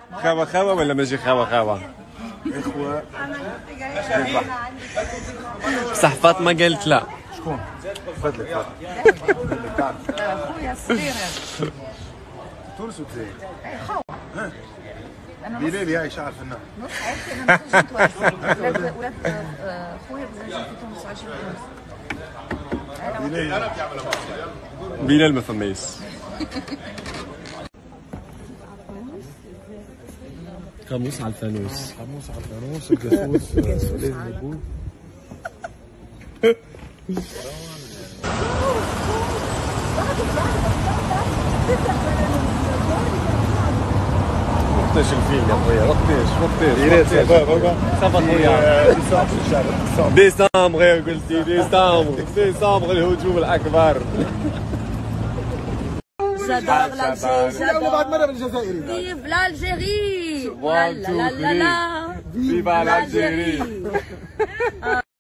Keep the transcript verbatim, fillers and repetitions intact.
خاوة خاوة ولا ماشي خاوة خاوة؟ اخوة. بصح فاطمة قالت لا. شكون؟ فضلك خويا الصغير تونس وجزائر. اي خو بلال يا عايش عارف النهر. نص عائلتي انا مش متواجده ولاد ولاد خويا متزوجين في تونس وعايشين في تونس. بلال بلال ما فماش. قاموس على الفانوس. قاموس على الفانوس الجاسوس لازم يكون. وقتاش الفيلم يا خويا؟ وقتاش وقتاش يا صافا صافا خويا. ديسمبر يا قلتي ديسمبر ديسمبر الهجوم الأكبر. J'adore l'Algérie, يلا بعد مرة j'adore. بالجزائري. Vive l'Algérie! One, two, La la la la. Viva l'Algérie.